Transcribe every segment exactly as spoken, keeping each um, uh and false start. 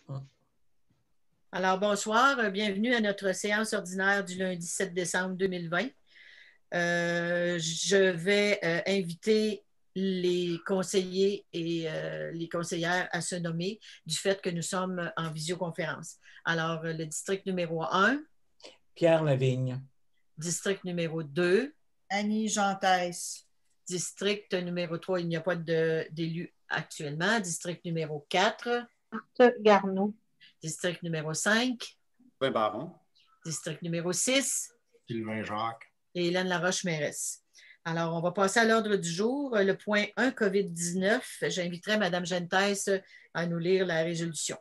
Alors, bonsoir. Bienvenue à notre séance ordinaire du lundi sept décembre deux mille vingt. Euh, je vais euh, inviter les conseillers et euh, les conseillères à se nommer du fait que nous sommes en visioconférence. Alors, le district numéro un. Pierre Lavigne. District numéro deux. Annie Gentès. District numéro trois, il n'y a pas d'élu actuellement. District numéro quatre. Marthe Garneau. District numéro cinq. Sylvain Baron. District numéro six. Sylvain Jacques. Et Hélène Laroche-Mérès. Alors, on va passer à l'ordre du jour. Le point un, COVID dix-neuf. J'inviterai Mme Gentès à nous lire la résolution.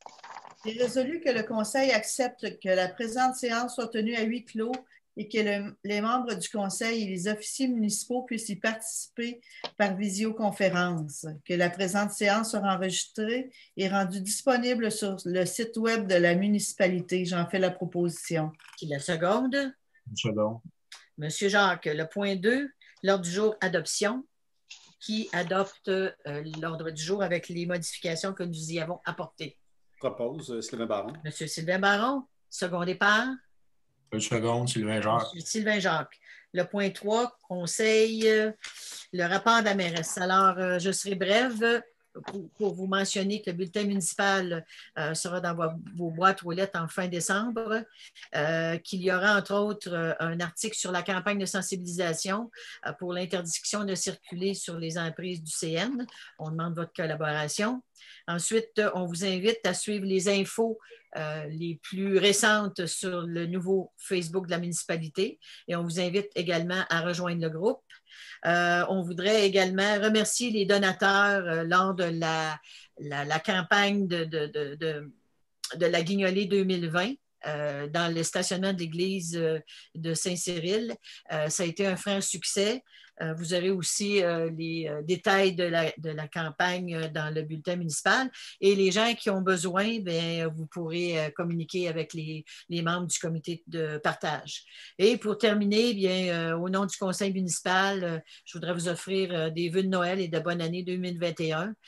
Il est résolu que le Conseil accepte que la présente séance soit tenue à huis clos et que le, les membres du Conseil et les officiers municipaux puissent y participer par visioconférence, que la présente séance sera enregistrée et rendue disponible sur le site web de la municipalité. J'en fais la proposition. Qui la seconde? Une seconde. Monsieur Jacques, le point deux, l'ordre du jour adoption. Qui adopte euh, l'ordre du jour avec les modifications que nous y avons apportées? Propose euh, Sylvain Baron. Monsieur Sylvain Baron, secondé par? Une seconde, Sylvain Jacques. Monsieur Sylvain Jacques. Le point trois, conseil, euh, le rapport de la mairesse. Alors, euh, je serai brève pour, pour vous mentionner que le bulletin municipal euh, sera dans vos, vos boîtes aux lettres en fin décembre, euh, qu'il y aura entre autres euh, un article sur la campagne de sensibilisation euh, pour l'interdiction de circuler sur les emprises du C N. On demande votre collaboration. Ensuite, on vous invite à suivre les infos euh, les plus récentes sur le nouveau Facebook de la municipalité et on vous invite également à rejoindre le groupe. Euh, on voudrait également remercier les donateurs euh, lors de la, la, la campagne de, de, de, de, de la Guignolée deux mille vingt. Euh, dans le stationnement de l'église euh, de Saint-Cyril. Euh, ça a été un franc succès. Euh, vous aurez aussi euh, les euh, détails de la, de la campagne dans le bulletin municipal. Et les gens qui ont besoin, bien, vous pourrez euh, communiquer avec les, les membres du comité de partage. Et pour terminer, bien, euh, au nom du conseil municipal, euh, je voudrais vous offrir euh, des vœux de Noël et de bonne année deux mille vingt et un.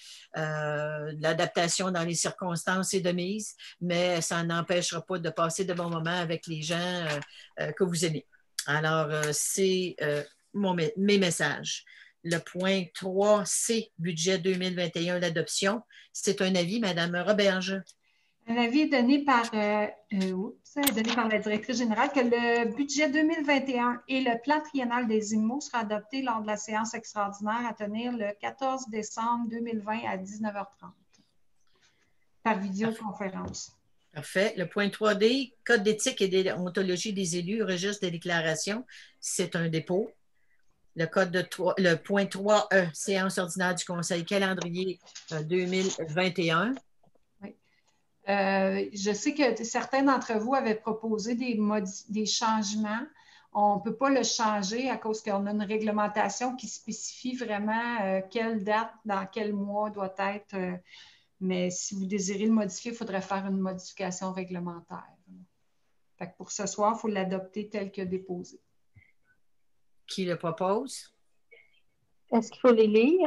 Euh, l'adaptation dans les circonstances est de mise, mais ça n'empêchera pas de passer de bons moments avec les gens euh, euh, que vous aimez. Alors, euh, c'est euh, mon, mes messages. Le point trois C, budget deux mille vingt et un, l'adoption. C'est un avis, Mme Roberge. Un avis donné par, euh, euh, oups, donné par la directrice générale que le budget deux mille vingt et un et le plan triennal des I M O sera adopté lors de la séance extraordinaire à tenir le quatorze décembre deux mille vingt à dix-neuf heures trente par vidéoconférence. Parfait. Le point trois D, code d'éthique et déontologie des élus, registre des déclarations, c'est un dépôt. Le, code de trois, le point trois E, séance ordinaire du Conseil, calendrier euh, deux mille vingt et un. Oui. Euh, je sais que certains d'entre vous avaient proposé des, des changements. On ne peut pas le changer à cause qu'on a une réglementation qui spécifie vraiment euh, quelle date, dans quel mois doit être. Euh, mais si vous désirez le modifier, il faudrait faire une modification réglementaire. Fait que pour ce soir, il faut l'adopter tel que déposé. Qui le propose? Est-ce qu'il faut les lire?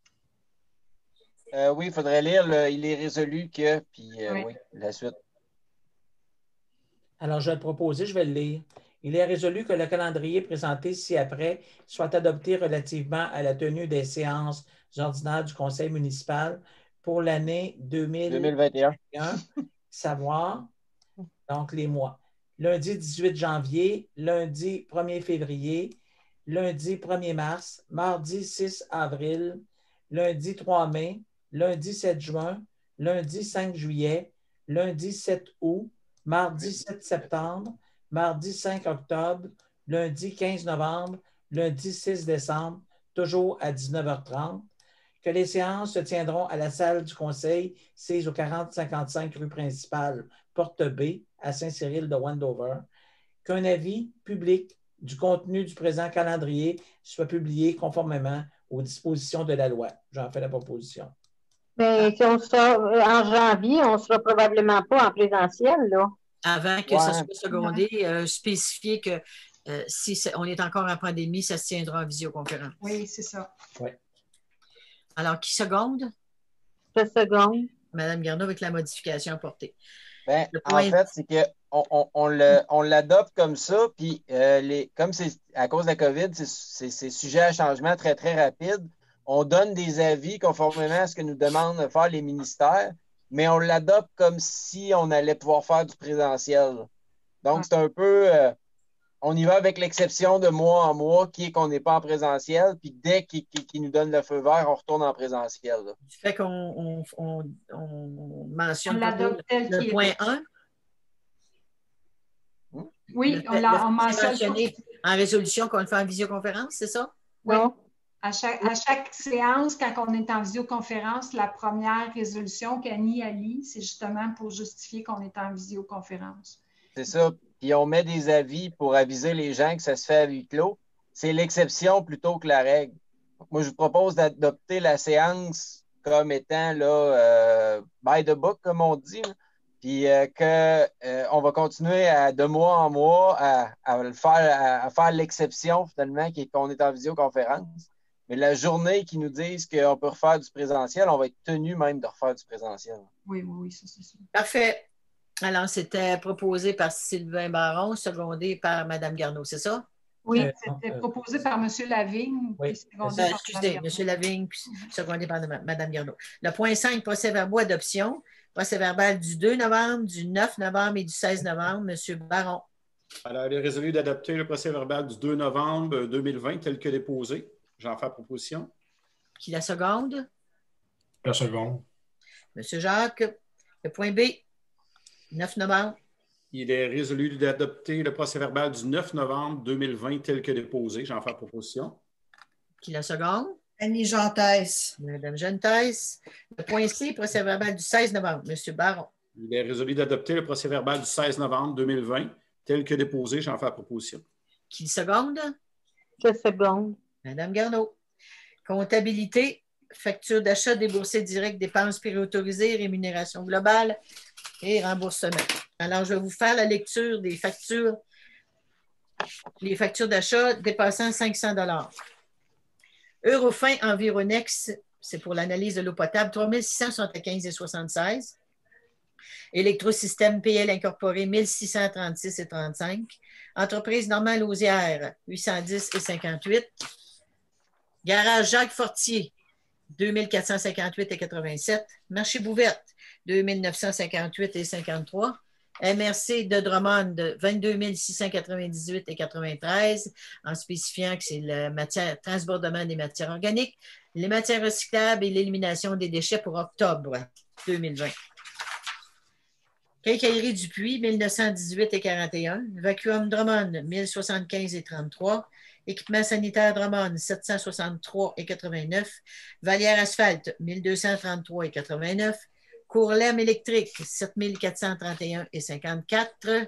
Euh, oui, il faudrait lire. Le, il est résolu que, puis euh, oui. oui, la suite. Alors, je vais le proposer, je vais le lire. Il est résolu que le calendrier présenté ci-après soit adopté relativement à la tenue des séances ordinaires du Conseil municipal pour l'année deux mille vingt et un, savoir, donc les mois. Lundi dix-huit janvier, lundi premier février, lundi premier mars, mardi six avril, lundi trois mai, lundi sept juin, lundi cinq juillet, lundi sept août, mardi sept septembre, mardi cinq octobre, lundi quinze novembre, lundi six décembre, toujours à dix-neuf heures trente, que les séances se tiendront à la salle du Conseil, sise au quarante cinquante-cinq rue principale, porte B, à Saint-Cyril de Wendover, qu'un avis public du contenu du présent calendrier soit publié conformément aux dispositions de la loi. J'en fais la proposition. Mais si on sort en janvier, on ne sera probablement pas en présentiel, là. Avant que ouais. ça soit secondé, euh, spécifier que euh, si on est encore en pandémie, ça se tiendra en visioconférence. Oui, c'est ça. Oui. Alors, qui seconde? Je seconde. Mme Garneau, avec la modification apportée. Ben, Le en point- fait, c'est qu'on on, on le- on l'adopte comme ça, puis euh, les, comme c'est à cause de la COVID, c'est- c'est c'est sujet à changement très, très rapide. On donne des avis conformément à ce que nous demandent de faire les ministères, mais on l'adopte comme si on allait pouvoir faire du présentiel. Donc, c'est un peu, euh, on y va avec l'exception de mois en mois, qui est qu'on n'est pas en présentiel, puis dès qu'ils qu'ils- qu'ils nous donnent le feu vert, on retourne en présentiel. là. Du fait qu'on on, on, on mentionne On l'adopte tel le qu'il point est. un. Oui, Le on, fait- l'a- le fait on que c'est mentionne mentionné en résolution qu'on le fait en visioconférence, c'est ça? Oui. Non. À chaque, à chaque séance, quand on est en visioconférence, la première résolution qu'Annie a lit, c'est justement pour justifier qu'on est en visioconférence. C'est ça. Puis on met des avis pour aviser les gens que ça se fait à huis clos. C'est l'exception plutôt que la règle. Donc, moi, je vous propose d'adopter la séance comme étant là, euh, by the book, comme on dit. là. Puis euh, qu'on euh, va continuer à, de mois en mois à, à le faire, à, à faire l'exception finalement, qui est qu'on est en visioconférence. Mais la journée qui nous disent qu'on peut refaire du présentiel, on va être tenu même de refaire du présentiel. Oui, oui, oui, ça c'est ça. Parfait. Alors, c'était proposé par Sylvain Baron, secondé par Mme Garneau, c'est ça? Oui, Euh, c'était euh, proposé par M. Lavigne, oui. puis secondé Euh, par excusez, Mme M. Lavigne, puis secondé par Mme Garneau. Le point cinq, procès-verbaux adoption. Procès-verbal du deux novembre, du neuf novembre et du seize novembre. M. Baron. Alors, il est résolu d'adopter le procès-verbal du deux novembre deux mille vingt tel que déposé. J'en fais proposition. Qui la seconde? La seconde. M. Jacques. Le point B, neuf novembre. Il est résolu d'adopter le procès-verbal du neuf novembre deux mille vingt tel que déposé. J'en fais proposition. Qui la seconde? Annie Jantès. Mme Gentès. Le point C, procès-verbal du seize novembre. M. Baron. Il est résolu d'adopter le procès-verbal du seize novembre deux mille vingt tel que déposé. J'en fais proposition. Qui seconde? Je seconde. Mme Garneau. Comptabilité, facture d'achat déboursée direct, dépenses préautorisées, rémunération globale et remboursement. Alors, je vais vous faire la lecture des factures, les factures d'achat dépassant cinq cents dollars. Eurofin Environex, c'est pour l'analyse de l'eau potable, trois mille six cent soixante-quinze virgule soixante-seize. Électrosystème P L incorporé, mille six cent trente-six virgule trente-cinq. Entreprise Normale Lausière, huit cent dix virgule cinquante-huit. Garage Jacques Fortier, deux mille quatre cent cinquante-huit virgule quatre-vingt-sept. Marché Bouverte, deux mille neuf cent cinquante-huit virgule cinquante-trois. M R C de Drummond, vingt-deux mille six cent quatre-vingt-dix-huit virgule quatre-vingt-treize, en spécifiant que c'est le matière, transbordement des matières organiques, les matières recyclables et l'élimination des déchets pour octobre deux mille vingt. Quincaillerie Dupuis, mille neuf cent dix-huit virgule quarante et un. Vacuum Drummond, mille soixante-quinze virgule trente-trois. Équipement sanitaire Drummond, sept cent soixante-trois virgule quatre-vingt-neuf. Valière Asphalte, mille deux cent trente-trois virgule quatre-vingt-neuf. Courlem électrique, sept mille quatre cent trente et un virgule cinquante-quatre.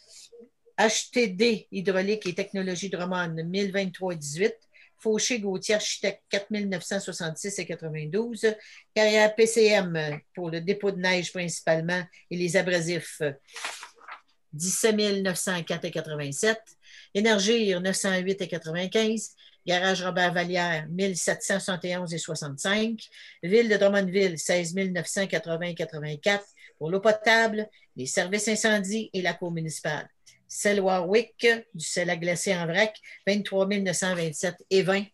H T D hydraulique et technologie Drummond, mille vingt-trois virgule dix-huit. Fauché Gauthier Architecte, quatre mille neuf cent soixante-six virgule quatre-vingt-douze. Carrière P C M pour le dépôt de neige principalement et les abrasifs, dix-sept mille neuf cent quatre virgule quatre-vingt-sept. Énergir, neuf cent huit virgule quatre-vingt-quinze. Garage Robert Vallière, mille sept cent soixante et onze virgule soixante-cinq. Ville de Drummondville, seize mille neuf cent quatre-vingts virgule quatre-vingt-quatre. Pour l'eau potable, les services incendie et la cour municipale. Sel Warwick, du sel à glacer en vrac, vingt-trois mille neuf cent vingt-sept et vingt.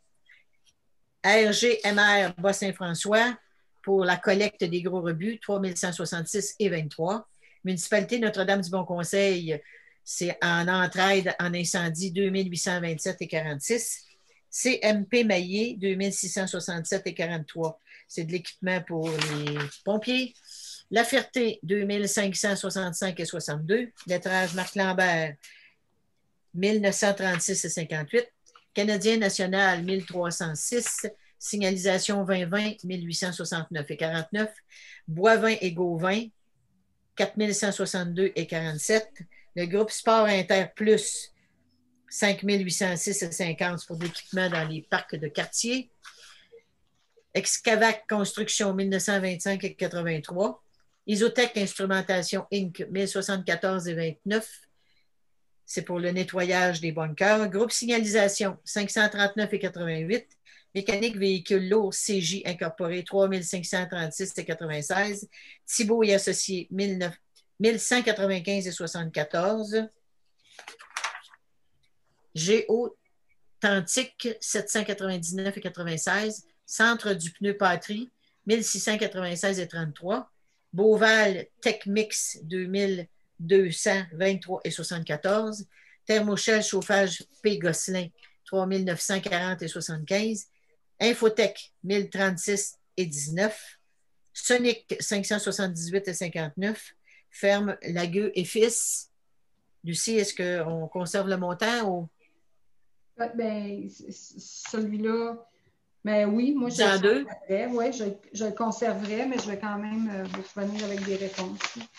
R G M R Bas-Saint-François, pour la collecte des gros rebuts, trois mille cent soixante-six et vingt-trois. Municipalité Notre-Dame-du-Bon-Conseil, c'est en entraide en incendie, deux mille huit cent vingt-sept et quarante-six. C M P Maillé, deux mille six cent soixante-sept et quarante-trois. C'est de l'équipement pour les pompiers. La Ferté, deux mille cinq cent soixante-cinq et soixante-deux. Lettrage Marc Lambert, mille neuf cent trente-six et cinquante-huit. Canadien National, mille trois cent six. Signalisation vingt vingt, mille huit cent soixante-neuf et quarante-neuf. Boivin et Gauvin, quatre mille cent soixante-deux et quarante-sept. Le groupe Sport Inter Plus, cinq mille huit cent six et cinquante pour l'équipement dans les parcs de quartier. Excavac Construction, mille neuf cent vingt-cinq et quatre-vingt-trois. Isotech Instrumentation Incorporée, mille soixante-quatorze et vingt-neuf. C'est pour le nettoyage des bunkers. Groupe Signalisation, cinq cent trente-neuf et quatre-vingt-huit. Mécanique véhicule lourd C J incorporé trois mille cinq cent trente-six et quatre-vingt-seize. Thibault et associés mille cent quatre-vingt-quinze et soixante-quatorze. Géo Tantique sept cent quatre-vingt-dix-neuf et quatre-vingt-seize. Centre du pneu Patrie mille six cent quatre-vingt-seize et trente-trois. Beauval Techmix deux mille deux cent vingt-trois et soixante-quatorze. Thermoshell chauffage P. Gosselin trois mille neuf cent quarante et soixante-quinze. Infotech mille trente-six et dix-neuf. Sonic cinq cent soixante-dix-huit et cinquante-neuf. Ferme Lagueux et Fils. Lucie, est-ce qu'on conserve le montant ou? Ben, celui-là, ben oui, moi je le deux. Oui, je, je le conserverai, mais je vais quand même euh, vous revenir avec des réponses.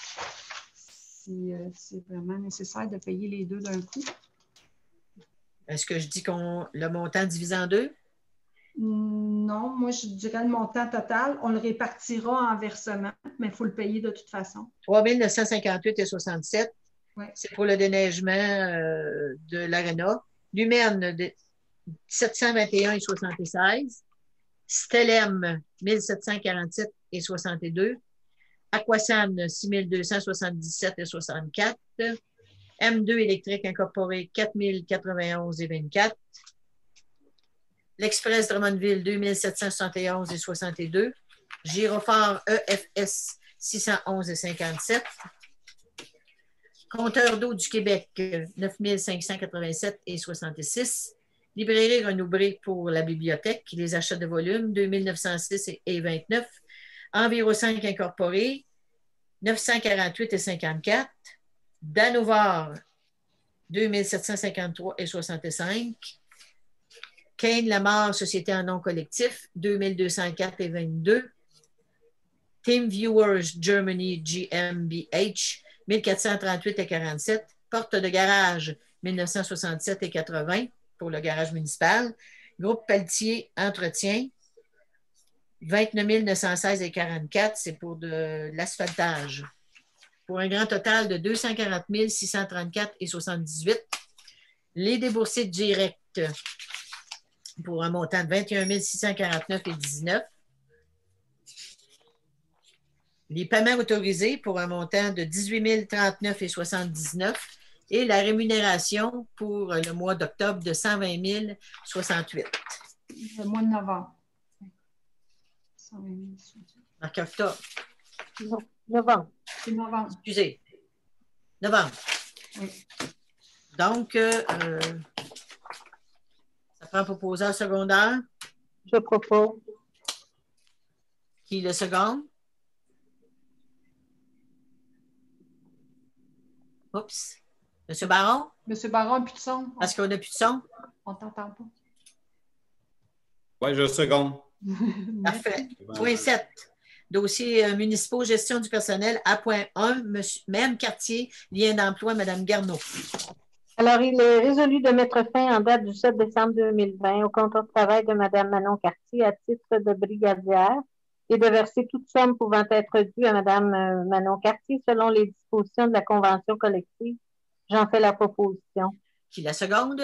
Si euh, c'est vraiment nécessaire de payer les deux d'un coup. Est-ce que je dis qu'on le montant divisé en deux? Non, moi je dirais le montant total. On le répartira en versement, mais il faut le payer de toute façon. trois mille neuf cent cinquante-huit et soixante-sept. Ouais. C'est pour le déneigement euh, de l'Arena. Lumerne, de sept cent vingt et un et soixante-seize. Stellem, mille sept cent quarante-sept et soixante-deux. Aquasan, six mille deux cent soixante-dix-sept et soixante-quatre. M deux électrique incorporé, quatre mille quatre-vingt-onze et vingt-quatre. L'Express Drummondville, deux mille sept cent soixante et onze et soixante-deux. Gyrophare E F S, six cent onze et cinquante-sept. Compteur d'eau du Québec, neuf mille cinq cent quatre-vingt-sept et soixante-six. Librairie Renoubré pour la bibliothèque, les achats de volume, deux mille neuf cent six et vingt-neuf. Enviro cinq incorporé, neuf cent quarante-huit et cinquante-quatre. Danovar, deux mille sept cent cinquante-trois et soixante-cinq. Kane Lamar, Société en nom collectif, deux mille deux cent quatre et vingt-deux. Team Viewers Germany G M B H, mille quatre cent trente-huit et quarante-sept. Porte de garage, mille neuf cent soixante-sept et quatre-vingts pour le garage municipal. Groupe Pelletier Entretien, vingt-neuf mille neuf cent seize et quarante-quatre, c'est pour de l'asphaltage. Pour un grand total de deux cent quarante mille six cent trente-quatre et soixante-dix-huit. Les déboursés directs pour un montant de vingt et un mille six cent quarante-neuf et dix-neuf. Les paiements autorisés pour un montant de dix-huit mille trente-neuf et soixante-dix-neuf et la rémunération pour le mois d'octobre de cent vingt mille soixante-huit. Le mois de novembre. cent vingt mille soixante-huit. Marc octobre. Non, novembre. C'est novembre. Excusez. Novembre. Oui. Donc, euh, ça prend un proposeur secondaire. Je propose. Qui est le second? Oups. Monsieur Baron? Monsieur Baron, n'a plus de son. Parce qu'on n'a plus de son? On ne t'entend pas. Oui, je seconde. Parfait. Point sept. Dossier euh, municipaux, gestion du personnel. A point un, monsieur, même quartier, lien d'emploi, Mme Garneau. Alors, il est résolu de mettre fin en date du sept décembre deux mille vingt au contrat de travail de Mme Manon Cartier à titre de brigadière et de verser toute somme pouvant être due à Mme Manon Cartier selon les dispositions de la convention collective. J'en fais la proposition. Qui la seconde?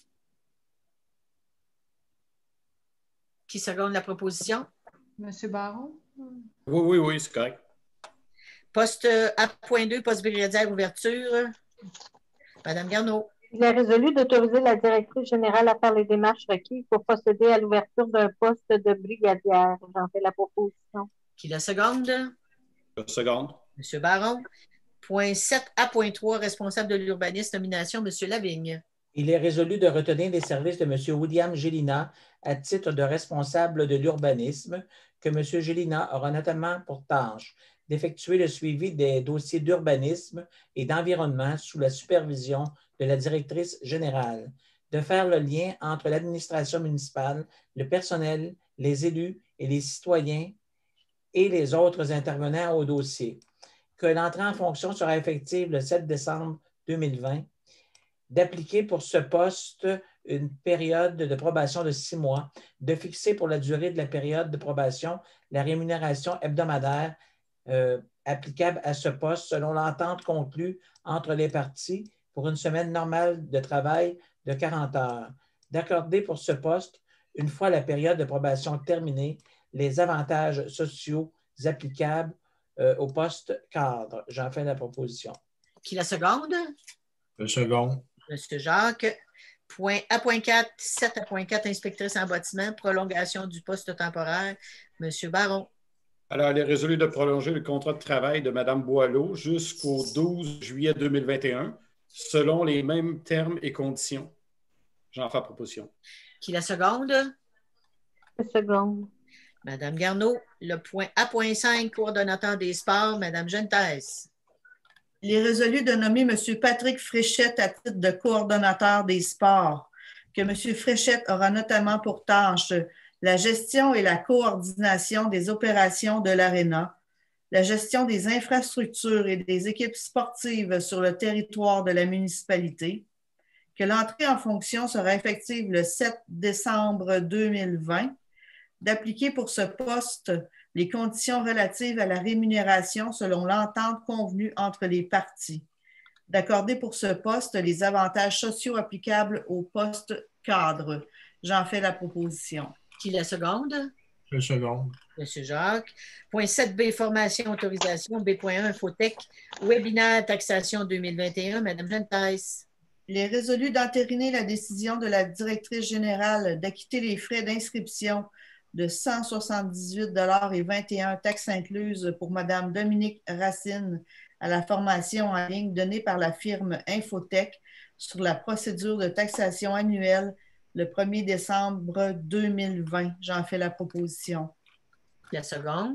Qui seconde la proposition? Monsieur Baron? Oui, oui, oui, c'est correct. Poste A point deux, poste brigadière ouverture. Mme Garneau. Il est résolu d'autoriser la directrice générale à faire les démarches requises pour procéder à l'ouverture d'un poste de brigadière. J'en fais la proposition. Qui la seconde? Je seconde. M. Baron. Point sept A point trois, responsable de l'urbanisme, nomination, M. Lavigne. Il est résolu de retenir les services de M. William Gélina à titre de responsable de l'urbanisme, que M. Gélina aura notamment pour tâche d'effectuer le suivi des dossiers d'urbanisme et d'environnement sous la supervision de la directrice générale, de faire le lien entre l'administration municipale, le personnel, les élus et les citoyens et les autres intervenants au dossier, que l'entrée en fonction sera effective le sept décembre deux mille vingt, d'appliquer pour ce poste une période de probation de six mois, de fixer pour la durée de la période de probation la rémunération hebdomadaire euh, applicable à ce poste selon l'entente conclue entre les parties pour une semaine normale de travail de quarante heures, d'accorder pour ce poste une fois la période de probation terminée, les avantages sociaux applicables euh, au poste cadre. J'en fais la proposition. Qui la seconde? Le second. Monsieur Jacques. Point A point quatre, sept A point quatre, inspectrice en bâtiment, prolongation du poste temporaire. Monsieur Baron. Alors, il est résolu de prolonger le contrat de travail de Mme Boileau jusqu'au douze juillet deux mille vingt et un, selon les mêmes termes et conditions. J'en fais proposition. Qui la seconde? Le second. Madame Garneau. Le point A point cinq, coordonnateur des sports, Madame Gentès. Il est résolu de nommer M. Patrick Fréchette à titre de coordonnateur des sports, que M. Fréchette aura notamment pour tâche la gestion et la coordination des opérations de l'Arena, la gestion des infrastructures et des équipes sportives sur le territoire de la municipalité, que l'entrée en fonction sera effective le sept décembre deux mille vingt, d'appliquer pour ce poste les conditions relatives à la rémunération selon l'entente convenue entre les parties, d'accorder pour ce poste les avantages sociaux applicables au poste cadre. J'en fais la proposition. Qui la seconde? Le second. Monsieur Jacques. Point sept B, formation, autorisation. B point un, Infotech. Webinaire, taxation deux mille vingt et un. Madame Gentès. Il est résolu d'entériner la décision de la directrice générale d'acquitter les frais d'inscription de cent soixante-dix-huit dollars et vingt et un taxes incluses pour Mme Dominique Racine à la formation en ligne donnée par la firme Infotech sur la procédure de taxation annuelle le premier décembre deux mille vingt. J'en fais la proposition. La seconde.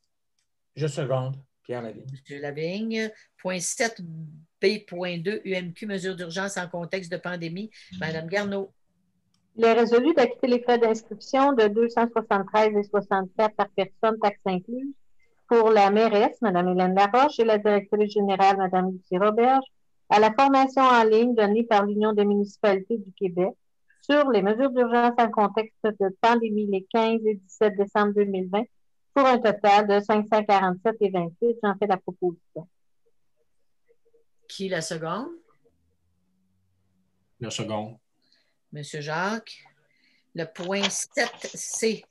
Je seconde. Pierre Lavigne. Monsieur Lavigne. Point sept B point deux, U M Q, mesures d'urgence en contexte de pandémie. Madame Garneau. Il est résolu d'acquitter les frais d'inscription de deux cent soixante-treize et soixante-quatre par personne, taxes incluses, pour la mairesse, Mme Hélène Laroche, et la directrice générale, Mme Lucie Roberge, à la formation en ligne donnée par l'Union des municipalités du Québec sur les mesures d'urgence en contexte de pandémie les quinze et dix-sept décembre deux mille vingt, pour un total de cinq cent quarante-sept et vingt-huit. J'en fais la proposition. Qui la seconde? Le second. Monsieur Jacques. Le point sept C.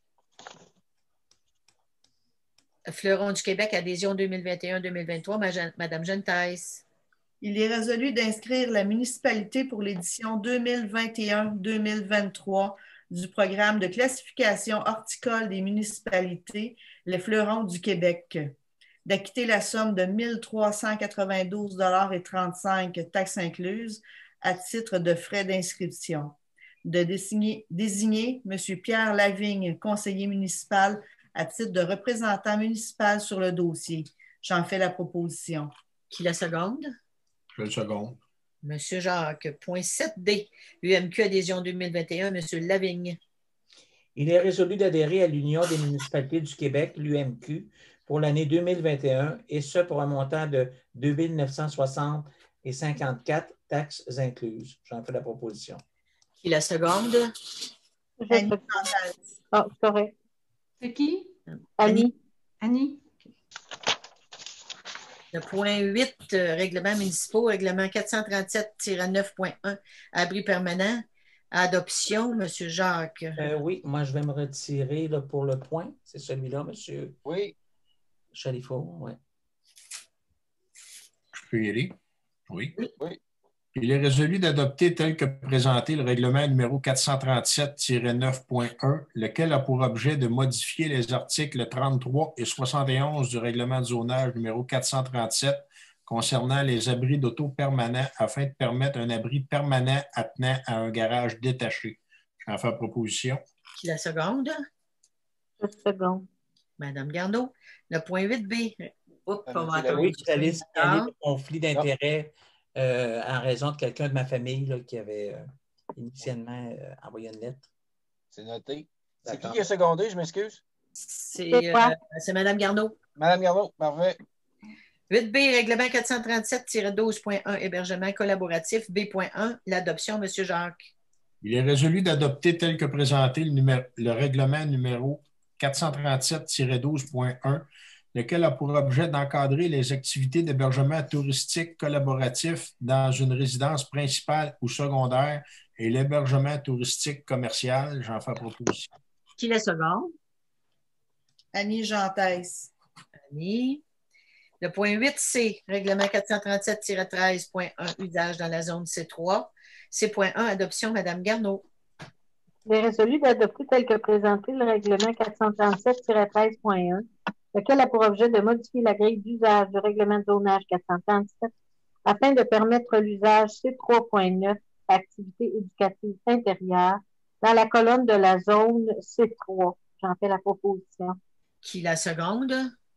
Fleuron du Québec, adhésion deux mille vingt et un deux mille vingt-trois. Madame Gentès. Il est résolu d'inscrire la municipalité pour l'édition deux mille vingt et un deux mille vingt-trois du programme de classification horticole des municipalités, les Fleurons du Québec, d'acquitter la somme de mille trois cent quatre-vingt-douze dollars et trente-cinq taxes incluses à titre de frais d'inscription, de désigner, désigner M. Pierre Lavigne, conseiller municipal, à titre de représentant municipal sur le dossier. J'en fais la proposition. Qui la seconde? Le second. Monsieur Jacques. Point sept D, U M Q adhésion deux mille vingt et un, Monsieur Lavigne. Il est résolu d'adhérer à l'Union des municipalités du Québec, l'U M Q, pour l'année deux mille vingt et un, et ce pour un montant de deux mille neuf cent soixante et cinquante-quatre taxes incluses. J'en fais la proposition. Qui la seconde? Annie. Ah, c'est correct. C'est qui? Annie. Annie. Le point huit, euh, règlements municipaux, règlement quatre cent trente-sept tiret neuf point un, abri permanent, adoption, M. Jacques. Euh, oui, moi, je vais me retirer là, pour le point. C'est celui-là, M. Oui. Chalifot, oui. Je peux y aller? Oui. Oui. Il est résolu d'adopter tel que présenté le règlement numéro quatre cent trente-sept tiret neuf point un, lequel a pour objet de modifier les articles trente-trois et soixante et onze du règlement de zonage numéro quatre cent trente-sept concernant les abris d'auto permanents afin de permettre un abri permanent attenant à un garage détaché. J'en fais proposition. Qui la seconde? Le second. Madame Garneau. Le point huit B. Oups, on va attendre. Oui, je suis allé signaler Ah. le conflit d'intérêts euh, en raison de quelqu'un de ma famille là, qui avait euh, initialement euh, envoyé une lettre. C'est noté. C'est qui D'accord. qui a secondé, je m'excuse? C'est C'est quoi? euh, c'est Madame Garneau. Madame Garneau, parfait. huit B, règlement quatre cent trente-sept tiret douze point un, hébergement collaboratif. B point un, l'adoption, M. Jacques. Il est résolu d'adopter tel que présenté le, numéro, le règlement numéro quatre cent trente-sept tiret douze point un, lequel a pour objet d'encadrer les activités d'hébergement touristique collaboratif dans une résidence principale ou secondaire et l'hébergement touristique commercial. J'en fais proposition. Qui la seconde? Annie Jantès. Annie. Le point huit C, règlement quatre cent trente-sept tiret treize point un, usage dans la zone C trois. C point un, adoption, Mme Garneau. Il est résolu d'adopter tel que présenté le règlement quatre cent trente-sept tiret treize point un, lequel a pour objet de modifier la grille d'usage du règlement de zonage quatre cent trente-sept afin de permettre l'usage C trois point neuf, activités éducatives intérieures, dans la colonne de la zone C trois. J'en fais la proposition. Qui la seconde?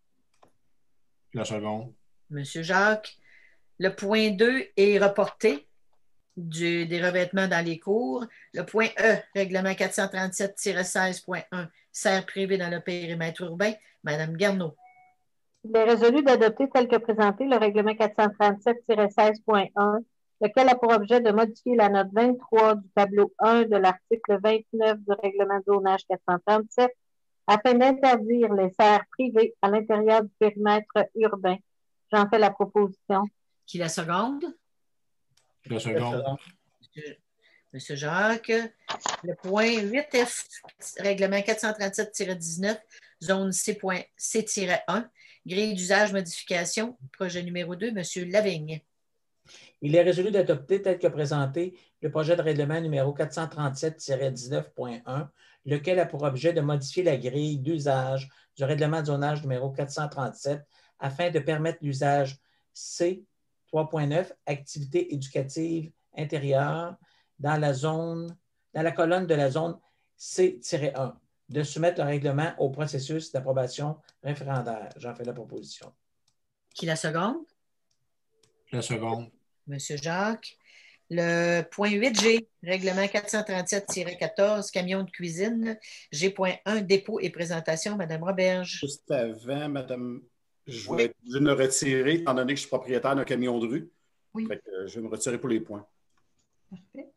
La seconde. Monsieur Jacques. Le point deux est reporté du, des revêtements dans les cours. Le point E, règlement quatre cent trente-sept tiret seize point un, serre privée dans le périmètre urbain. Mme Garneau. Il est résolu d'adopter tel que présenté le règlement quatre cent trente-sept tiret seize point un, lequel a pour objet de modifier la note vingt-trois du tableau un de l'article vingt-neuf du règlement de zonage quatre cent trente-sept afin d'interdire les serres privées à l'intérieur du périmètre urbain. J'en fais la proposition. Qui la seconde? La seconde. Monsieur, Monsieur Jacques. Le point huit F, règlement quatre cent trente-sept tiret dix-neuf, zone C un, grille d'usage modification, projet numéro deux, Monsieur Lavigne. Il est résolu d'adopter tel que présenté le projet de règlement numéro quatre cent trente-sept tiret dix-neuf point un, lequel a pour objet de modifier la grille d'usage du règlement de zonage numéro quatre cent trente-sept afin de permettre l'usage C trois point neuf, activités éducatives intérieures, dans la zone, dans la colonne de la zone C un, de soumettre le règlement au processus d'approbation référendaire. J'en fais la proposition. Qui la seconde? La seconde. Monsieur Jacques. Le point huit G, règlement quatre cent trente-sept tiret quatorze, camion de cuisine, G point un, dépôt et présentation, Mme Roberge. Juste avant, Madame, je vais oui. me retirer, étant donné que je suis propriétaire d'un camion de rue. Oui. Fait que, euh, je vais me retirer pour les points. Parfait.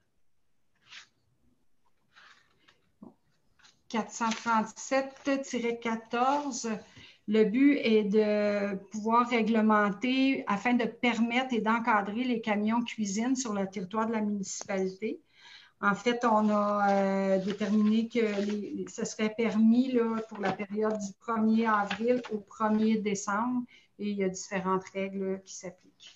quatre cent trente-sept tiret quatorze, le but est de pouvoir réglementer afin de permettre et d'encadrer les camions cuisine sur le territoire de la municipalité. En fait, on a euh, déterminé que les, ce serait permis là, pour la période du premier avril au premier décembre et il y a différentes règles là, qui s'appliquent.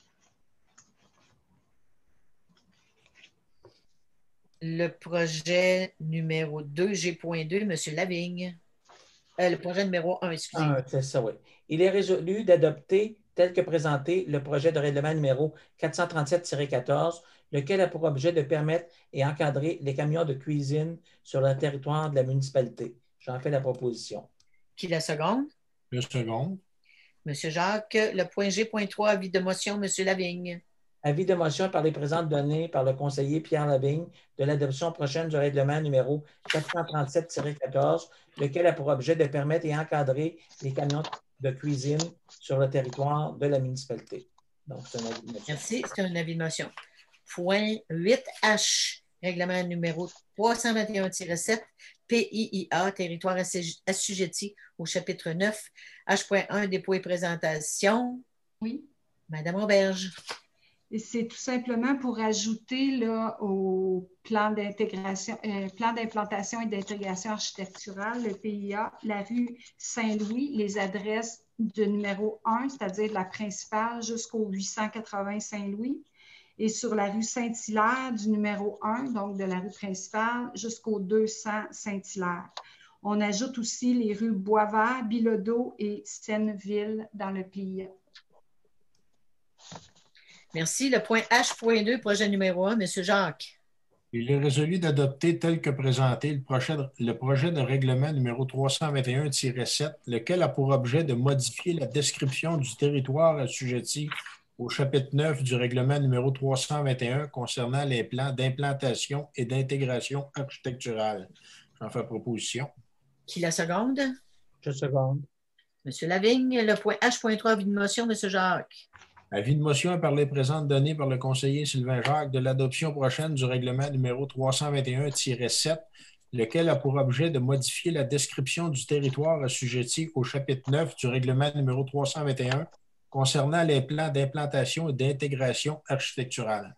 Le projet numéro deux, G point deux, M. Lavigne. Euh, le projet numéro un, excusez-moi. Ah, c'est ça, oui. Il est résolu d'adopter, tel que présenté, le projet de règlement numéro quatre cent trente-sept tiret quatorze, lequel a pour objet de permettre et encadrer les camions de cuisine sur le territoire de la municipalité. J'en fais la proposition. Qui la seconde? La seconde. M. Jacques. Le point G point trois, avis de motion, M. Lavigne. Avis de motion par les présentes données par le conseiller Pierre Lavigne de l'adoption prochaine du règlement numéro quatre cent trente-sept tiret quatorze, lequel a pour objet de permettre et encadrer les camions de cuisine sur le territoire de la municipalité. Donc, c'est un avis de motion. Merci, c'est un avis de motion. Point huit H, règlement numéro trois cent vingt et un tiret sept, P I I A, territoire assujetti au chapitre neuf, H point un, dépôt et présentation. Oui. Madame Auberge. Et c'est tout simplement pour ajouter là, au plan d'intégration, euh, plan d'implantation et d'intégration architecturale, le P I A, la rue Saint-Louis, les adresses du numéro un, c'est-à-dire de la principale jusqu'au huit cent quatre-vingts Saint-Louis, et sur la rue Saint-Hilaire du numéro un, donc de la rue principale, jusqu'au deux cents Saint-Hilaire. On ajoute aussi les rues Boisvert, Bilodeau et Senneville dans le P I A. Merci. Le point H point deux, projet numéro un, M. Jacques. Il est résolu d'adopter tel que présenté le projet, de, le projet de règlement numéro trois cent vingt et un tiret sept, lequel a pour objet de modifier la description du territoire assujetti au chapitre neuf du règlement numéro trois cent vingt et un concernant les plans d'implantation et d'intégration architecturale. J'en fais proposition. Qui la seconde? Je seconde. M. Lavigne. Le point H point trois, avis de motion, M. Jacques. Avis de motion par les présentes données par le conseiller Sylvain Jacques de l'adoption prochaine du règlement numéro trois cent vingt et un tiret sept, lequel a pour objet de modifier la description du territoire assujetti au chapitre neuf du règlement numéro trois cent vingt et un concernant les plans d'implantation et d'intégration architecturale.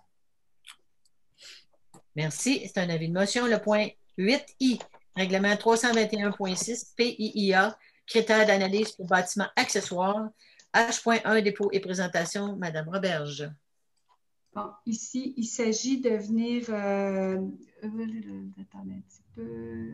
Merci. C'est un avis de motion. Le point huit I, règlement trois cent vingt et un point six, P I I A, critères d'analyse pour bâtiments accessoires. H un, dépôt et présentation, Madame Roberge. Bon, ici, il s'agit de venir... Euh, euh, attendez un petit peu...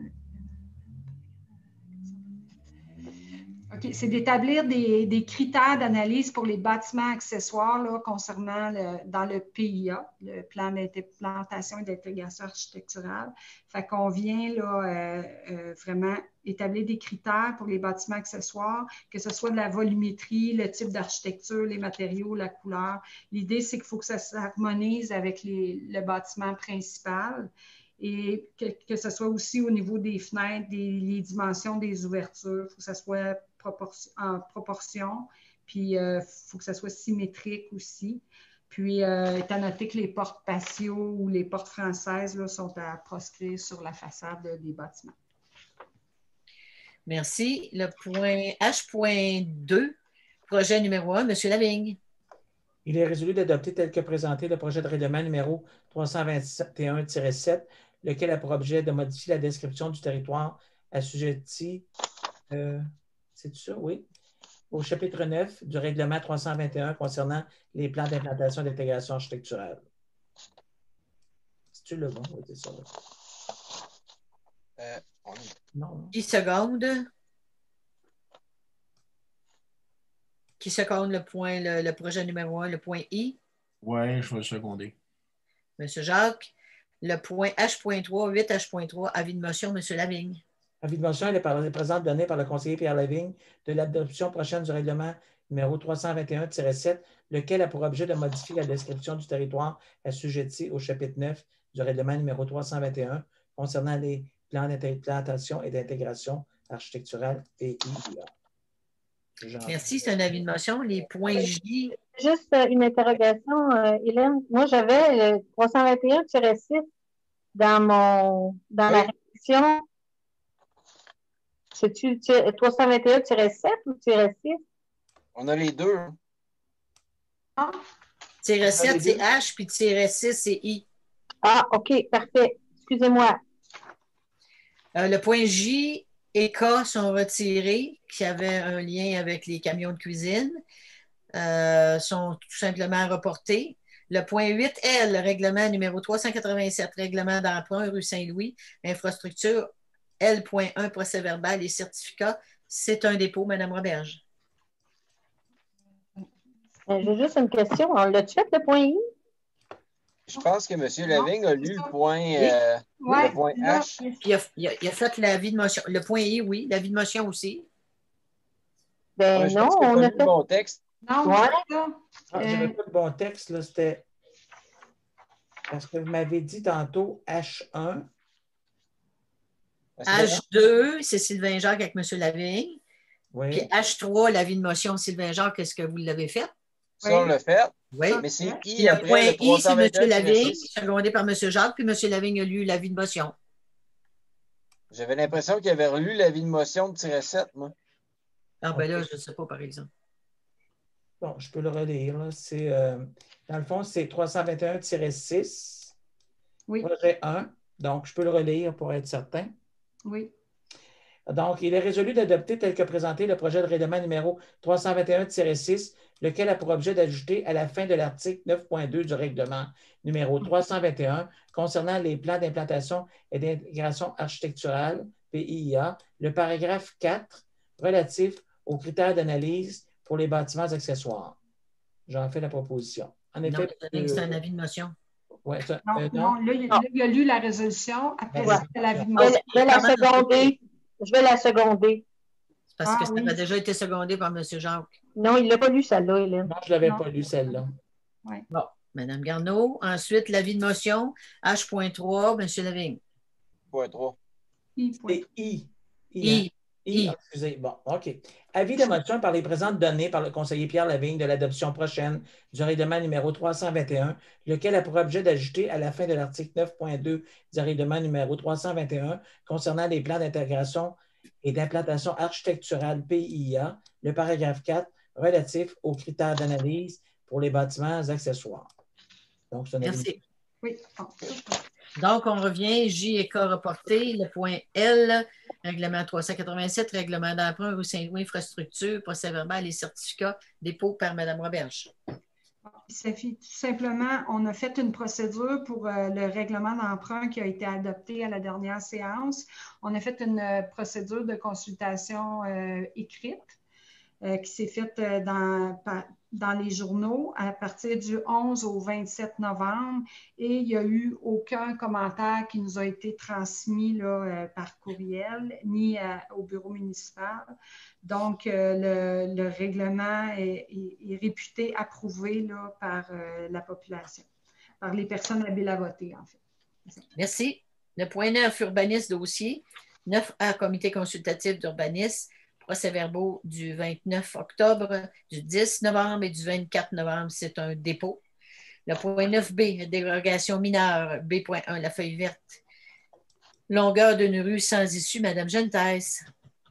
OK, c'est d'établir des, des critères d'analyse pour les bâtiments accessoires là, concernant le, dans le P I A, le plan d'implantation et d'intégration architecturale. Fait qu'on vient là, euh, euh, vraiment établir des critères pour les bâtiments accessoires, que ce soit de la volumétrie, le type d'architecture, les matériaux, la couleur. L'idée, c'est qu'il faut que ça s'harmonise avec les, le bâtiment principal. Et que, que ce soit aussi au niveau des fenêtres, des, les dimensions des ouvertures, il faut que ça soit proportion, en proportion, puis il euh, faut que ça soit symétrique aussi. Puis, euh, étant noté que les portes patio ou les portes françaises là, sont à proscrire sur la façade des bâtiments. Merci. Le point H deux, projet numéro un, M. Lavigne. Il est résolu d'adopter tel que présenté le projet de règlement numéro trois cent vingt et un tiret sept, lequel a pour objet de modifier la description du territoire assujetti, euh, c'est ça, oui, au chapitre neuf du règlement trois cent vingt et un concernant les plans d'implantation et d'intégration architecturale. C'est-tu le bon? Oui, c'est ça. Euh, on... Non. dix secondes. Qui seconde le point, le, le projet numéro un, le point I? Oui, je vais le seconder. Monsieur Jacques. Le point H trois, huit H trois, avis de motion, M. Lavigne. Avis de motion, elle est présente donnée par le conseiller Pierre Lavigne de l'adoption prochaine du règlement numéro trois cent vingt et un tiret sept, lequel a pour objet de modifier la description du territoire assujetti au chapitre neuf du règlement numéro trois cent vingt et un concernant les plans d'implantation et d'intégration architecturale P I I A. Merci, c'est un avis de motion. Les points J. Juste une interrogation, euh, Hélène. Moi, j'avais le trois cent vingt et un tiret six dans mon dans oui. la révision. C'est-tu trois cent vingt et un tiret sept ou tiret six? On a les deux. Ah. Tiret sept, c'est H, puis tiret six, c'est I. Ah, OK, parfait. Excusez-moi. Euh, le point J et K sont retirés, qui avaient un lien avec les camions de cuisine, euh, sont tout simplement reportés. Le point huit L, règlement numéro trois cent quatre-vingt-sept, règlement d'emprunt rue Saint-Louis, infrastructure L un, procès-verbal et certificat, c'est un dépôt, Mme Roberge. J'ai juste une question. On l'a-tu fait, le point I? Je pense que M. Lavigne a lu le point, euh, ouais, le point H. Il a, il, a, il a fait l'avis de motion. Le point I, oui. L'avis de motion aussi. Ben ouais, non, on a a fait... le bon texte. Non, ouais. Ah, je n'avais pas le bon texte, là, c'était... Parce que vous m'avez dit tantôt H un. H deux, c'est Sylvain Jacques avec M. Lavigne. Oui. Puis H trois, l'avis de motion Sylvain Jacques, est-ce que vous l'avez fait? Ça, oui. On l'a fait. Oui. Mais c'est I puis après le point le I, c'est M. Lavigne, six. secondé par M. Jacques, puis M. Lavigne a lu l'avis de motion. J'avais l'impression qu'il avait relu l'avis de motion de tiret sept, moi. Ah, ben là, je ne sais pas, par exemple. Bon, je peux le relire. C'est, euh, dans le fond, c'est trois cent vingt et un tiret six, oui. projet un. Donc, je peux le relire pour être certain. Oui. Donc, il est résolu d'adopter tel que présenté le projet de règlement numéro trois cent vingt et un tiret six, lequel a pour objet d'ajouter à la fin de l'article neuf point deux du règlement numéro trois cent vingt et un concernant les plans d'implantation et d'intégration architecturale, P I I A, le paragraphe quatre relatif aux critères d'analyse pour les bâtiments accessoires. J'en fais la proposition. En effet, non, c'est un avis de motion. Ouais, ça, non, euh, non. non là, il, là, il a lu la résolution. Après, ouais. c'était l'avis de motion. Je vais la seconder. Je vais la seconder. Parce ah, que ça oui. a déjà été secondé par M. Jacques. Non, il ne l'a pas lu, celle-là, Hélène. Non, je ne l'avais pas lu, celle-là. Ouais. Bon, Mme Garneau. Ensuite, l'avis de motion, H trois, M. Lavigne. Point trois. C'est I. I. I. Ah, excusez. Bon, OK. Avis de motion par les présentes données par le conseiller Pierre Lavigne de l'adoption prochaine du règlement numéro trois cent vingt et un, lequel a pour objet d'ajouter à la fin de l'article neuf point deux du règlement numéro trois cent vingt et un concernant les plans d'intégration et d'implantation architecturale P I A, le paragraphe quatre relatif aux critères d'analyse pour les bâtiments accessoires. Donc, c'est notre... Merci. Oui. Donc, on revient, J et K reporté, le point L, règlement trois cent quatre-vingt-sept, règlement d'emprunt rue Saint-Louis, infrastructure, procès verbal et certificat, dépôt par Mme Roberge. Ça fait tout simplement, on a fait une procédure pour euh, le règlement d'emprunt qui a été adopté à la dernière séance. On a fait une euh, procédure de consultation euh, écrite euh, qui s'est faite euh, dans, par, dans les journaux à partir du onze au vingt-sept novembre et il n'y a eu aucun commentaire qui nous a été transmis là, euh, par courriel ni euh, au bureau municipal. Donc, euh, le, le règlement est, est, est réputé approuvé là, par euh, la population, par les personnes habiles à voter, en fait. Merci. Le point neuf, urbanisme dossier. neuf A, comité consultatif d'urbanisme. Procès-verbaux du vingt-neuf octobre, du dix novembre et du vingt-quatre novembre. C'est un dépôt. Le point neuf B, dérogation mineure. B point un, la feuille verte. Longueur d'une rue sans issue. Madame Gentès.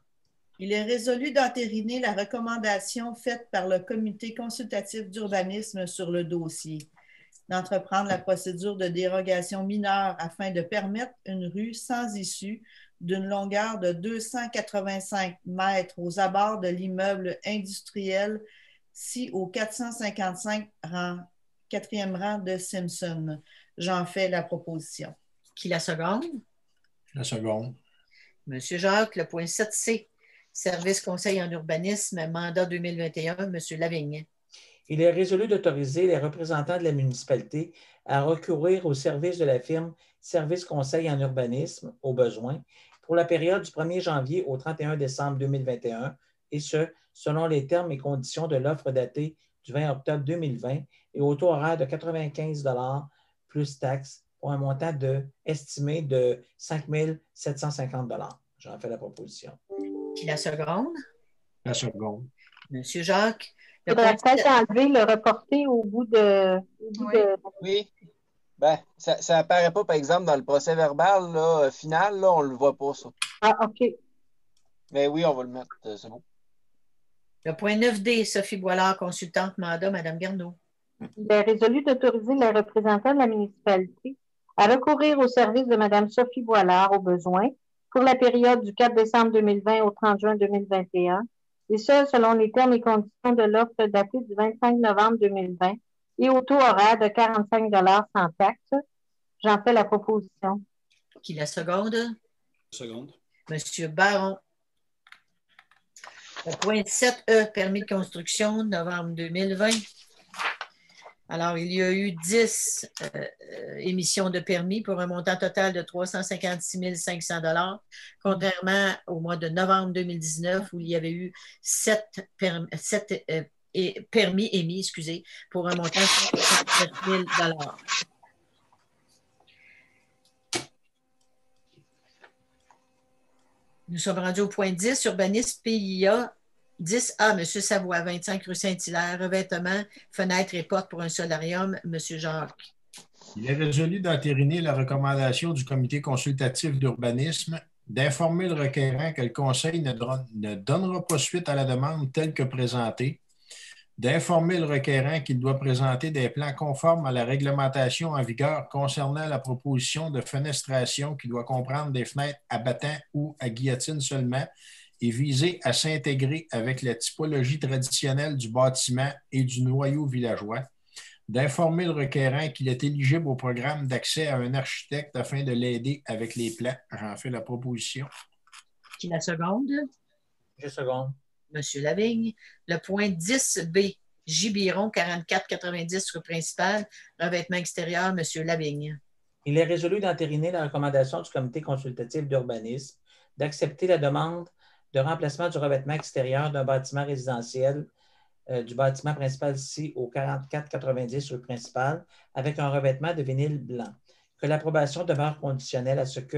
Il est résolu d'entériner la recommandation faite par le comité consultatif d'urbanisme sur le dossier, d'entreprendre la procédure de dérogation mineure afin de permettre une rue sans issue d'une longueur de deux cent quatre-vingt-cinq mètres aux abords de l'immeuble industriel si au quatre cent cinquante-cinq rang, quatrième rang de Simpson. J'en fais la proposition. Qui la seconde? La seconde. Monsieur Jacques, le point sept C. Service conseil en urbanisme, mandat deux mille vingt et un, M. Lavigne. Il est résolu d'autoriser les représentants de la municipalité à recourir au service de la firme Service conseil en urbanisme, au besoin, pour la période du premier janvier au trente et un décembre deux mille vingt et un, et ce, selon les termes et conditions de l'offre datée du vingt octobre deux mille vingt et au taux horaire de quatre-vingt-quinze dollars plus taxes pour un montant de, estimé de cinq mille sept cent cinquante dollars. J'en fais la proposition. Qui la seconde? La seconde. Monsieur Jacques. Il faudrait peut-être enlever le reporter au bout de... Au bout oui. de... Oui. Ben, ça n'apparaît pas, par exemple, dans le procès verbal là, final, là, on ne le voit pas, ça. Ah, OK. Mais oui, on va le mettre, c'est bon. Le point neuf D, Sophie Boilard, consultante mandat, Mme Garneau. Il est résolu d'autoriser les représentants de la municipalité à recourir au service de Mme Sophie Boilard au besoin pour la période du quatre décembre deux mille vingt au trente juin deux mille vingt et un, et ce, selon les termes et conditions de l'offre datée du vingt-cinq novembre deux mille vingt et au taux horaire de quarante-cinq dollars sans taxe. J'en fais la proposition. Qui la seconde? Seconde. Monsieur Baron. Le point sept E, permis de construction, novembre deux mille vingt. Alors, il y a eu dix euh, émissions de permis pour un montant total de trois cent cinquante-six mille cinq cents dollars, contrairement au mois de novembre deux mille dix-neuf où il y avait eu sept, permis, sept euh, et permis émis, excusez, pour un montant de cent soixante-sept mille dollars. Nous sommes rendus au point dix, urbanisme P I A, dix A, M. Savoie, vingt-cinq rue Saint-Hilaire, revêtement, fenêtres et portes pour un solarium, M. Jacques. Il est résolu d'entériner la recommandation du comité consultatif d'urbanisme d'informer le requérant que le conseil ne, ne donnera pas suite à la demande telle que présentée, d'informer le requérant qu'il doit présenter des plans conformes à la réglementation en vigueur concernant la proposition de fenestration qui doit comprendre des fenêtres à battant ou à guillotine seulement et viser à s'intégrer avec la typologie traditionnelle du bâtiment et du noyau villageois, d'informer le requérant qu'il est éligible au programme d'accès à un architecte afin de l'aider avec les plans. J'en fais la proposition. Qui la seconde? Je seconde. Monsieur Lavigne. Le point dix B, J. Biron, quarante-quatre quatre-vingt-dix, rue principale, revêtement extérieur, Monsieur Lavigne. Il est résolu d'entériner la recommandation du comité consultatif d'urbanisme d'accepter la demande de remplacement du revêtement extérieur d'un bâtiment résidentiel euh, du bâtiment principal ici au quarante-quatre quatre-vingt-dix rue principale avec un revêtement de vinyle blanc. Que l'approbation demeure conditionnelle à ce que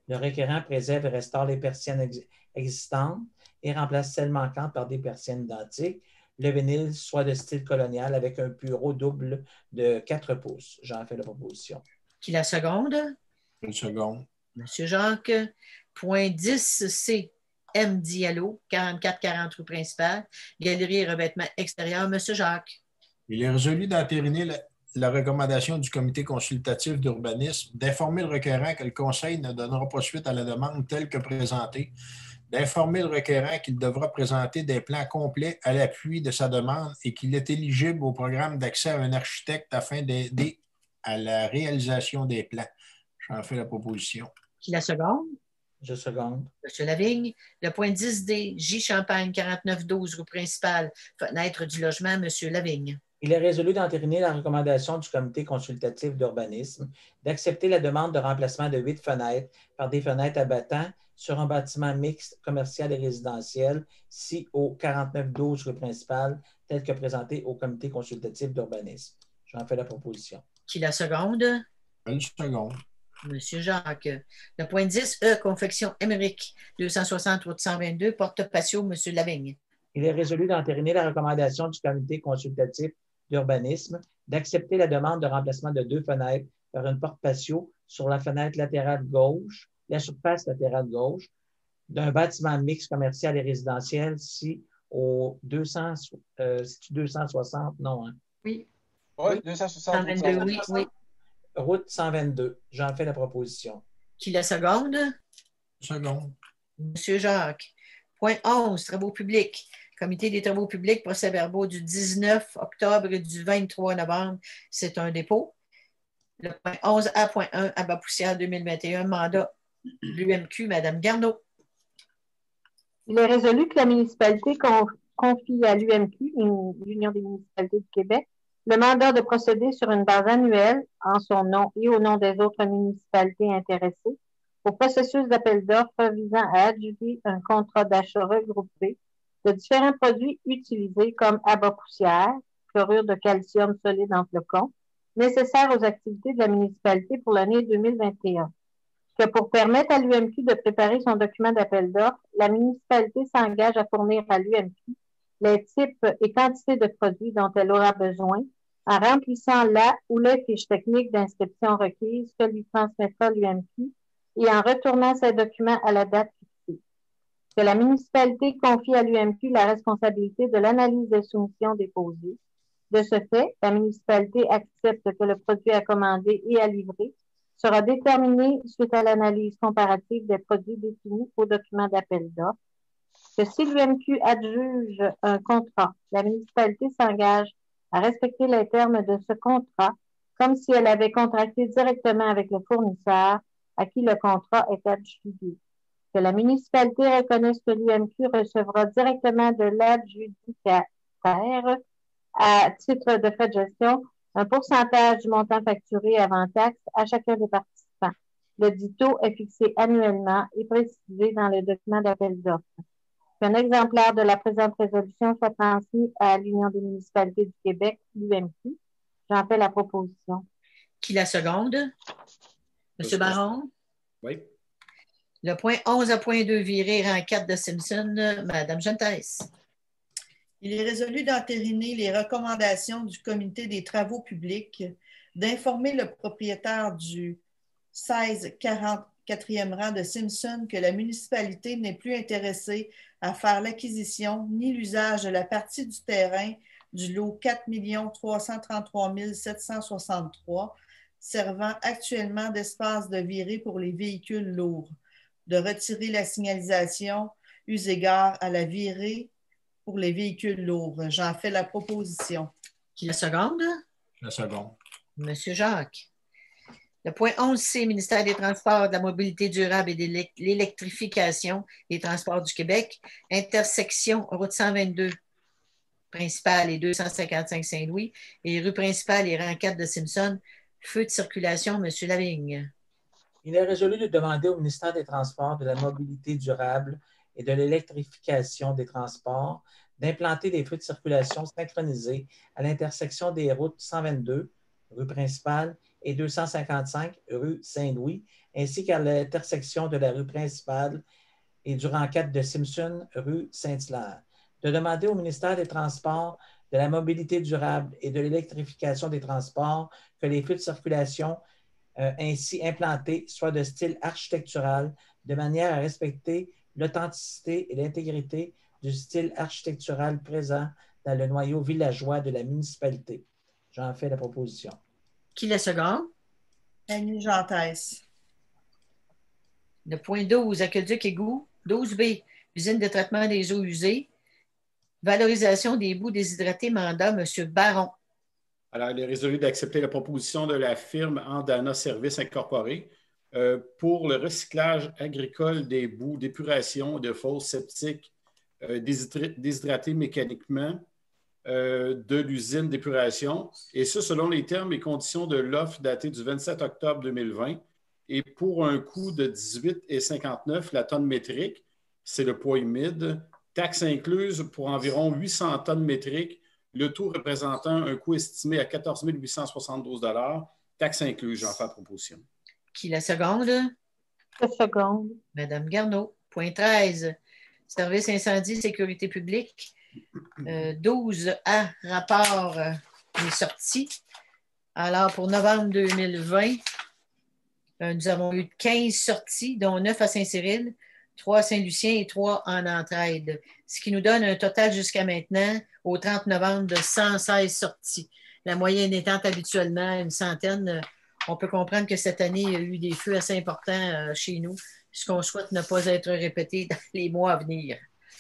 Le requérant préserve et restaure les persiennes ex existantes et remplace celles manquantes par des persiennes identiques. Le vinyle soit de style colonial avec un bureau double de quatre pouces. J'en fais la proposition. Qui la seconde? Une seconde. Monsieur Jacques. Point dix C. M. Diallo, quarante-quatre quarante rue principale, galerie et revêtement extérieur. Monsieur Jacques. Il est résolu d'entériner la, la recommandation du comité consultatif d'urbanisme d'informer le requérant que le conseil ne donnera pas suite à la demande telle que présentée, d'informer le requérant qu'il devra présenter des plans complets à l'appui de sa demande et qu'il est éligible au programme d'accès à un architecte afin d'aider à la réalisation des plans. J'en fais la proposition. Qui la seconde? Je seconde. Monsieur Lavigne. Le point dix D, J. Champagne, quarante-neuf douze, rue principale, fenêtre du logement, Monsieur Lavigne. Il est résolu d'entériner la recommandation du comité consultatif d'urbanisme d'accepter la demande de remplacement de huit fenêtres par des fenêtres abattant sur un bâtiment mixte, commercial et résidentiel, si au quarante-neuf douze rue principale, tel que présenté au comité consultatif d'urbanisme. J'en fais la proposition. Qui la seconde? Une seconde. Monsieur Jacques. Le point dix E, confection Émeric, deux cent soixante route cent vingt-deux, porte patio, Monsieur Lavigne. Il est résolu d'entériner la recommandation du comité consultatif d'urbanisme d'accepter la demande de remplacement de deux fenêtres par une porte patio sur la fenêtre latérale gauche, la surface latérale gauche, d'un bâtiment mixte commercial et résidentiel, si au deux cents, euh, deux cent soixante, non, hein? Oui. Oui, deux cent soixante. cent vingt-deux, oui, oui. Route cent vingt-deux. J'en fais la proposition. Qui la seconde? Seconde. Monsieur Jacques. Point onze, travaux publics. Comité des travaux publics, procès-verbaux du dix-neuf octobre et du vingt-trois novembre. C'est un dépôt. Le point onze A point un, Abat Poussière deux mille vingt et un, mandat l'U M Q, Madame Garneau. Il est résolu que la municipalité confie à l'U M Q, l'Union des municipalités du Québec, le mandat de procéder sur une base annuelle, en son nom et au nom des autres municipalités intéressées, au processus d'appel d'offres visant à adjuger un contrat d'achat regroupé de différents produits utilisés comme abat poussière, chlorure de calcium solide en flocons, nécessaires aux activités de la municipalité pour l'année deux mille vingt et un. Que pour permettre à l'U M Q de préparer son document d'appel d'offres, la municipalité s'engage à fournir à l'U M Q les types et quantités de produits dont elle aura besoin en remplissant la ou les fiches techniques d'inscription requises que lui transmettra l'U M Q et en retournant ces documents à la date fixée. Que la municipalité confie à l'U M Q la responsabilité de l'analyse des soumissions déposées. De ce fait, la municipalité accepte que le produit à commander et à livrer sera déterminé suite à l'analyse comparative des produits définis au document d'appel d'offres. Que si l'U M Q adjuge un contrat, la municipalité s'engage à respecter les termes de ce contrat comme si elle avait contracté directement avec le fournisseur à qui le contrat est adjugé. Que la municipalité reconnaisse que l'U M Q recevra directement de l'adjudicataire à titre de frais de gestion un pourcentage du montant facturé avant taxe à chacun des participants. Le dit taux est fixé annuellement et précisé dans le document d'appel d'offres. Qu'un exemplaire de la présente résolution soit transmis à l'Union des municipalités du Québec, l'U M Q. J'en fais la proposition. Qui la seconde? Monsieur Baron? Oui. Le point onze à point deux, viré rang quatre de Simpson, Madame Gentès. Il est résolu d'entériner les recommandations du comité des travaux publics, d'informer le propriétaire du seize quarante-quatrième rang de Simpson que la municipalité n'est plus intéressée à faire l'acquisition ni l'usage de la partie du terrain du lot quatre millions trois cent trente-trois mille sept cent soixante-trois servant actuellement d'espace de virée pour les véhicules lourds, de retirer la signalisation eu égard à la virée pour les véhicules lourds. J'en fais la proposition. Qui la seconde? La seconde. Monsieur Jacques. Le point onze C, ministère des Transports, de la mobilité durable et de l'électrification des transports du Québec, intersection route cent vingt-deux principale et deux cent cinquante-cinq Saint-Louis et rue principale et rang quatre de Simpson, feu de circulation, Monsieur Lavigne. Il est résolu de demander au ministère des Transports, de la mobilité durable et de l'électrification des transports d'implanter des feux de circulation synchronisés à l'intersection des routes cent vingt-deux, rue principale, et deux cent cinquante-cinq rue Saint-Louis, ainsi qu'à l'intersection de la rue principale et du rang quatre de Simpson, rue Saint-Hilaire. De demander au ministère des Transports, de la mobilité durable et de l'électrification des transports que les flux de circulation euh, ainsi implantés soient de style architectural, de manière à respecter l'authenticité et l'intégrité du style architectural présent dans le noyau villageois de la municipalité. J'en fais la proposition. Qui la seconde? Annie Jantès. Le point douze, aqueduc égout. douze B, usine de traitement des eaux usées. Valorisation des boues déshydratés, mandat, M. Baron. Alors, il est résolu d'accepter la proposition de la firme Andana Services Incorporée euh, pour le recyclage agricole des boues d'épuration de fosses septiques euh, déshydratées mécaniquement euh, de l'usine d'épuration, et ce, selon les termes et conditions de l'offre datée du vingt-sept octobre deux mille vingt, et pour un coût de dix-huit virgule cinquante-neuf la tonne métrique, c'est le poids humide, taxes incluses pour environ huit cents tonnes métriques, le tout représentant un coût estimé à quatorze mille huit cent soixante-douze dollars, taxes incluses. J'en fais la proposition. Qui la seconde? La seconde. Madame Garneau. Point treize, service incendie, sécurité publique. Euh, douze A, rapport euh, des sorties. Alors, pour novembre deux mille vingt, euh, nous avons eu quinze sorties, dont neuf à Saint-Cyril, trois à Saint-Lucien et trois en Entraide, ce qui nous donne un total jusqu'à maintenant, au trente novembre, de cent seize sorties. La moyenne étant habituellement une centaine. On peut comprendre que cette année, il y a eu des feux assez importants chez nous, puisqu'on souhaite ne pas être répété dans les mois à venir.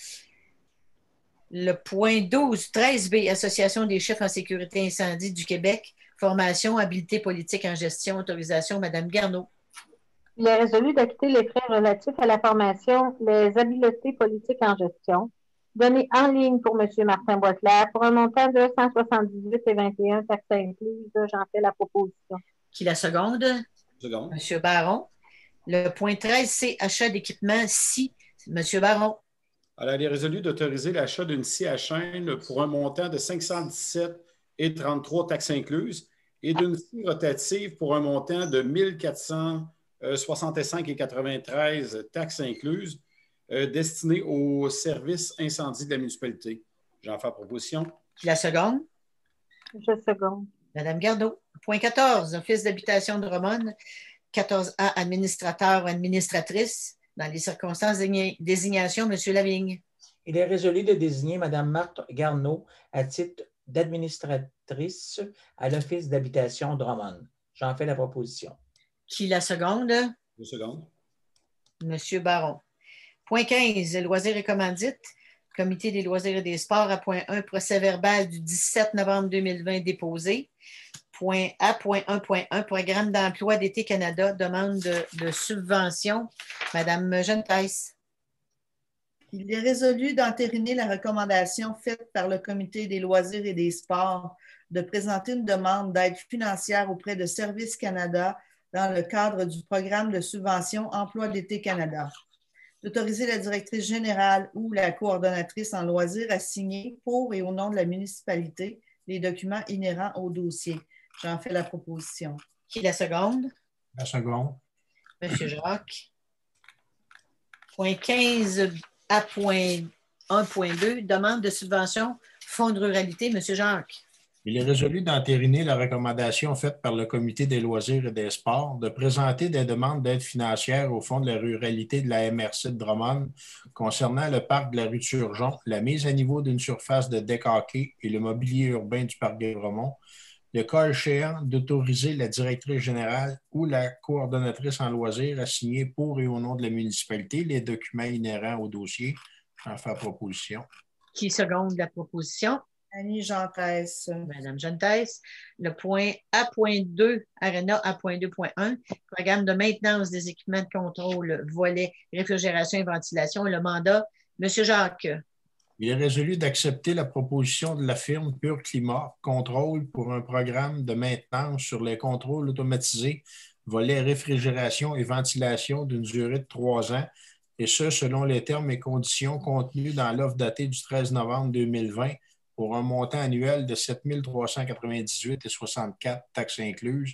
Le point douze, treize B, Association des chefs en sécurité incendie du Québec, formation, habileté politique en gestion, autorisation, Madame Garneau. Il est résolu d'acquitter les frais relatifs à la formation, les habiletés politiques en gestion, donnés en ligne pour M. Martin Boisclair pour un montant de cent soixante-dix-huit virgule vingt et un, taxes incluses. J'en fais la proposition. Qui la seconde? Seconde. M. Baron. Le point treize, c'est achat d'équipement scie. M. Baron. Alors, il est résolu d'autoriser l'achat d'une scie à chaîne pour un montant de cinq cent dix-sept virgule trente-trois taxes incluses et d'une scie rotative pour un montant de mille quatre cent soixante-cinq virgule quatre-vingt-treize taxes incluses, euh, destinée au service incendie de la municipalité. J'en fais la proposition. Qui la seconde? Je seconde. Madame Garneau. Point quatorze, Office d'habitation de Romane. quatorze A, administrateur ou administratrice. Dans les circonstances de désignation, M. Lavigne. Il est résolu de désigner Mme Marthe Garneau à titre d'administratrice à l'Office d'habitation de Romane. J'en fais la proposition. Qui la seconde? Deux secondes. M. Baron. Point quinze, loisirs et commandites. Comité des loisirs et des sports à point un, procès verbal du dix-sept novembre deux mille vingt déposé. Point A, point un point un, programme d'emploi d'été Canada, demande de, de subvention. Madame Jantès. Il est résolu d'entériner la recommandation faite par le Comité des loisirs et des sports de présenter une demande d'aide financière auprès de Service Canada dans le cadre du programme de subvention Emploi d'été Canada. D'autoriser la directrice générale ou la coordonnatrice en loisirs à signer pour et au nom de la municipalité les documents inhérents au dossier. J'en fais la proposition. Qui la seconde? La seconde. Monsieur Jacques. Point quinze A point un point deux, demande de subvention Fonds de ruralité. Monsieur Jacques. Il est résolu d'entériner la recommandation faite par le Comité des loisirs et des sports de présenter des demandes d'aide financière au Fonds de la ruralité de la M R C de Drummond concernant le parc de la rue de Surgeon, la mise à niveau d'une surface de deck hockey et le mobilier urbain du parc des Bromont, le cas échéant d'autoriser la directrice générale ou la coordonnatrice en loisirs à signer pour et au nom de la municipalité les documents inhérents au dossier. J'en fais la proposition. Qui seconde la proposition? Annie Jantès. Madame Jantès. Le point A point deux, Arena A point deux point un, programme de maintenance des équipements de contrôle, volet réfrigération et ventilation. Le mandat, Monsieur Jacques. Il est résolu d'accepter la proposition de la firme Pure Climat Contrôle pour un programme de maintenance sur les contrôles automatisés, volet réfrigération et ventilation d'une durée de trois ans, et ce, selon les termes et conditions contenus dans l'offre datée du treize novembre deux mille vingt pour un montant annuel de sept mille trois cent quatre-vingt-dix-huit virgule soixante-quatre taxes incluses.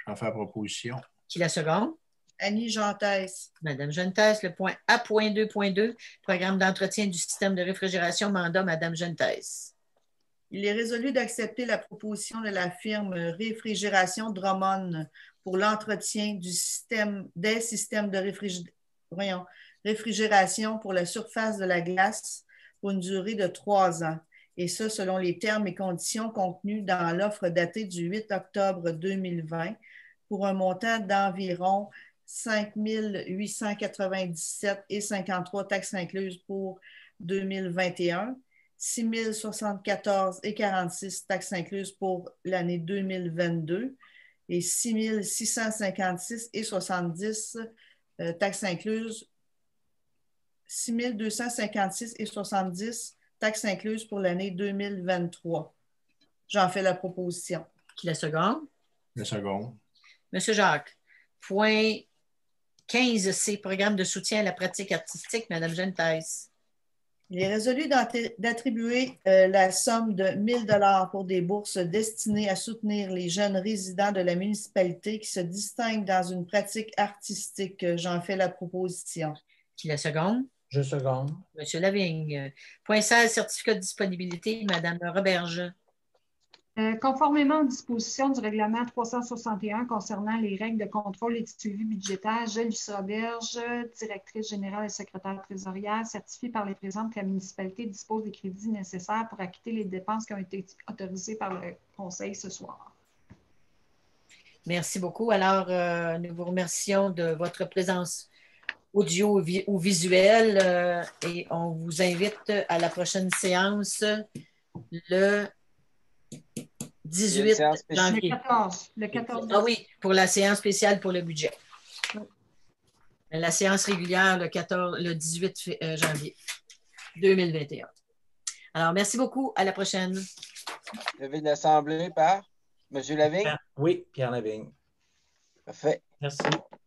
J'en fais la proposition. Qui la seconde? Annie Gentès. Madame Gentès, le point A point deux point deux, programme d'entretien du système de réfrigération, mandat Madame Gentès. Il est résolu d'accepter la proposition de la firme Réfrigération Drummond pour l'entretien du système, des systèmes de réfrigé... Voyons, réfrigération pour la surface de la glace pour une durée de trois ans, et ce, selon les termes et conditions contenus dans l'offre datée du huit octobre deux mille vingt pour un montant d'environ cinq mille huit cent quatre-vingt-dix-sept et cinquante-trois taxes incluses pour deux mille vingt et un, six mille soixante-quatorze et quarante-six taxes incluses pour l'année deux mille vingt-deux et six mille six cent cinquante-six et soixante-dix euh, taxes incluses, six mille deux cent cinquante-six et soixante-dix taxes incluses pour l'année deux mille vingt-trois. J'en fais la proposition. Qui la seconde? Le second. Monsieur Jacques, point quinze C, programme de soutien à la pratique artistique, Madame Gentès. Il est résolu d'attribuer euh, la somme de mille dollars pour des bourses destinées à soutenir les jeunes résidents de la municipalité qui se distinguent dans une pratique artistique. J'en fais la proposition. Qui la seconde? Je seconde. Monsieur Lavigne. Point seize, certificat de disponibilité, Madame Roberge. Euh, conformément aux dispositions du règlement trois cent soixante et un concernant les règles de contrôle et de suivi budgétaire, je, Lucie Roberge, directrice générale et secrétaire trésorière, certifie par les présentes que la municipalité dispose des crédits nécessaires pour acquitter les dépenses qui ont été autorisées par le Conseil ce soir. Merci beaucoup. Alors, euh, nous vous remercions de votre présence audio ou visuelle euh, et on vous invite à la prochaine séance le dix-huit janvier. Le quatorze. Le quatorze. Ah oui, pour la séance spéciale pour le budget. La séance régulière le, quatorze, le dix-huit janvier deux mille vingt et un. Alors, merci beaucoup. À la prochaine. Levé de l'Assemblée par M. Lavigne? Oui, Pierre Lavigne. Parfait. Merci.